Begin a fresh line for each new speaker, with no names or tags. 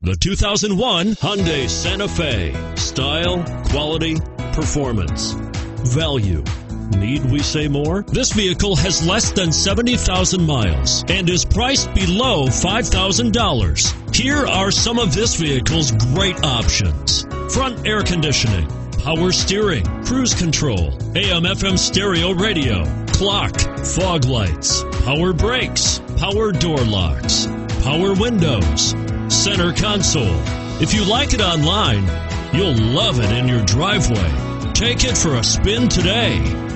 The 2001 Hyundai Santa Fe. Style, quality, performance, value. Need we say more? This vehicle has less than 70,000 miles and is priced below $5,000. Here are some of this vehicle's great options: front air conditioning, power steering, cruise control, AM/FM stereo radio, clock, fog lights, power brakes, power door locks, power windows, center console. If you like it online, you'll love it in your driveway. Take it for a spin today.